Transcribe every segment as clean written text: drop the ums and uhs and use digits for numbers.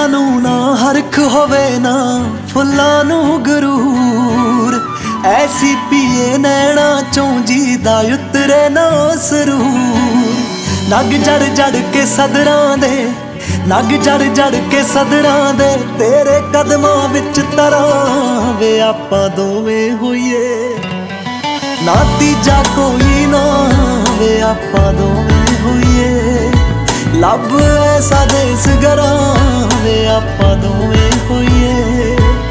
नू ना हरख होवे ना फुल्लां नू गरूर, ऐसी पिए नैना चों जी दा उतरे ना सरूर। नग जड़ जड़ के सदरां दे, नग जड़ जड़ के सदरां दे, तेरे कदमां विच तरां वे आपां दोवें होइए, ना तीजा कोई ना वे आपां दोवें होइए। लब ऐसा देस गरां वे आपां दोवें होइए।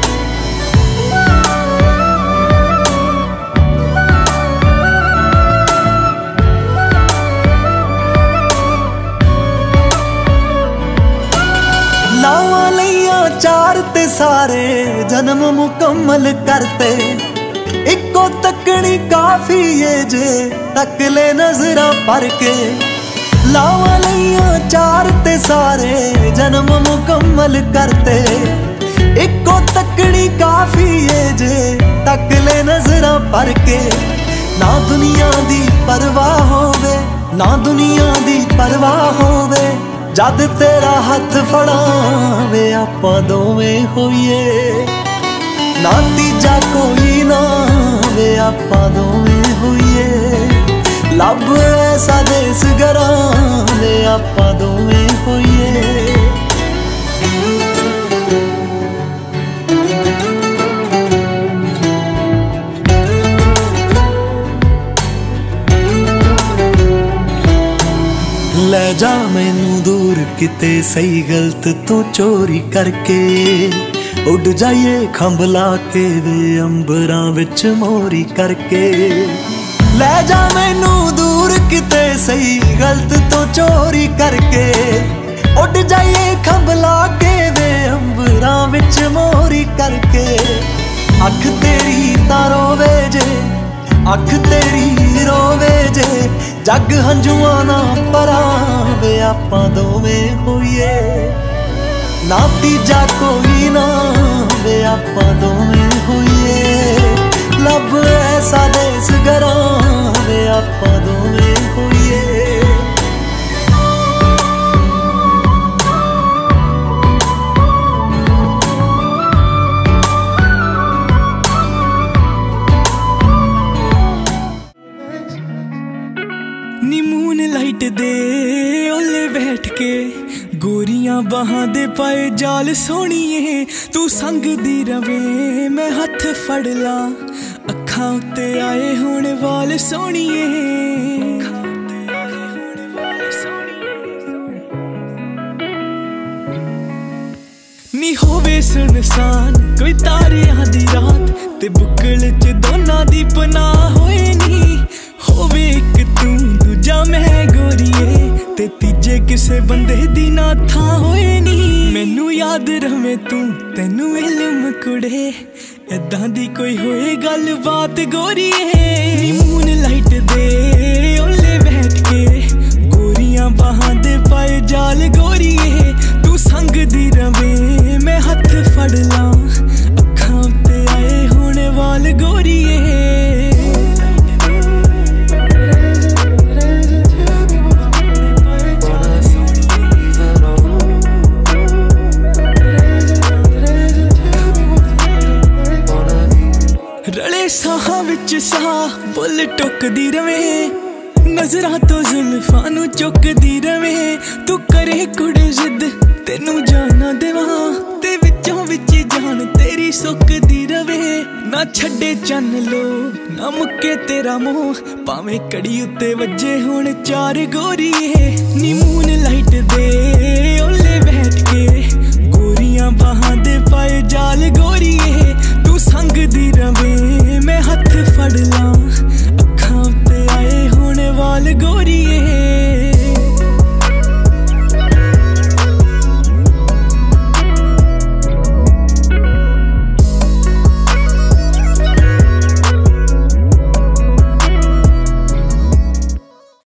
लावां लईयां चार ते सारे जन्म मुकम्मल करते, इको तकनी काफी है जे तक ले नजरां भर के। लावां लईयां चार ते सारे जन्म मुकम्मल करते, इको तकनी काफी है जे तक ले नजरां भर के। ना दुनिया दी परवाह होवे, ना दुनिया दी परवाह होवे, जद तेरा हथ फड़ावे आपां दोवें होइए, ना तीजा कोई ना वे आपां दोवें होइए। लब ऐसा देस गरां वे आपां दोवें होइए। ले जा मैनू दूर किते सही गलत तू चोरी करके, उड़ जाइए खंभ ला के वे अंबरां विच मोरी करके। ले जा मैनू दूर किते सही गलत तो चोरी करके, उड़ जाइए खंभ ला के वे अंबरां विच मोरी करके। अख तेरी तां रोवे जे, अख तेरी रोवे जे, जग हंजुआं ना भरावे आपां दोवें होइए, ना तीजा कोई ना वे आपां दोवें होइए। लब ऐसा देस गरां वे आपां दोवें होइए। नी मून लाइट दे ओले बैठ के, गोरियां बाहां दे पाए जाल सोहणीए, तू संग दी रवे मैं हथ फड़ ला, अखां उत्ते आए हुण वाल सोहणीए। नी होवे सुनसान कोई तारियां दी रात, ते बुक्कल च दोनां दी पनाह होए नी, होवे इक तू दूजा मैं गोरिए, ते तीजे किसे बंदे दी ना था होए नी। मैनू याद रवे तू तैनू इल्म कुड़े, इदां दी कोई होए गल बात गोरिए। मून लाइट दे ओले बैठ के, गोरियां बाहां दे पाए जाल गोरिए, तू संग दी रवे मैं हथ फड़ ला, अखां उत्ते आए हुण वाल गोरिए। रले साहां विच साह बुल टुकदी रवे, नजरां तो जुल्फां नू चुकदी रवे, तू करे कुड़े जिद तेनू जाना देवां, ते विचों विच जान तेरी सुकदी रवे। ना छड्डे चन्न लो ना मुक्के तेरा मोह, भावें कड़ी उत्ते वज्जे हुण चार गोरिए। नी मून